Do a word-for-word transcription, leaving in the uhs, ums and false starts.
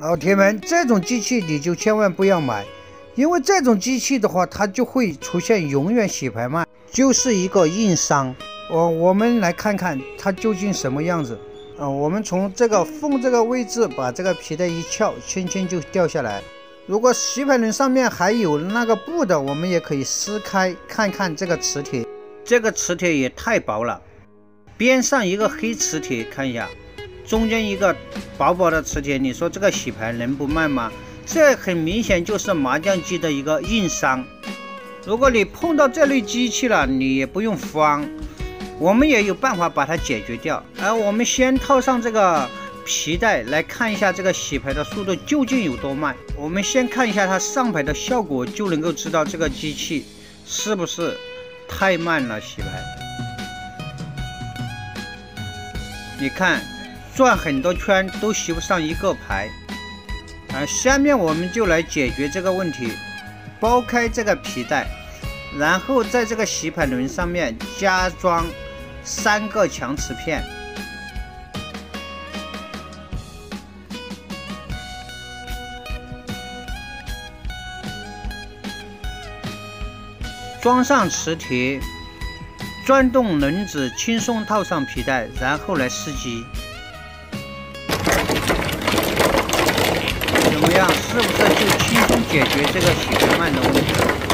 老铁们，这种机器你就千万不要买，因为这种机器的话，它就会出现永远洗牌慢，就是一个硬伤。我我们来看看它究竟什么样子啊？我们从这个缝这个位置把这个皮带一撬，轻轻就掉下来。如果洗牌轮上面还有那个布的，我们也可以撕开看看这个磁铁。这个磁铁也太薄了，边上一个黑磁铁，看一下。 中间一个薄薄的磁铁，你说这个洗牌能不慢吗？这很明显就是麻将机的一个硬伤。如果你碰到这类机器了，你也不用慌，我们也有办法把它解决掉。而我们先套上这个皮带来看一下这个洗牌的速度究竟有多慢。我们先看一下它上牌的效果，就能够知道这个机器是不是太慢了洗牌。你看。 转很多圈都洗不上一个牌，啊，下面我们就来解决这个问题。剥开这个皮带，然后在这个洗牌轮上面加装三个强磁片。装上磁铁，转动轮子，轻松套上皮带，然后来试机。 怎么样？是不是就轻松解决这个洗牌慢的问题？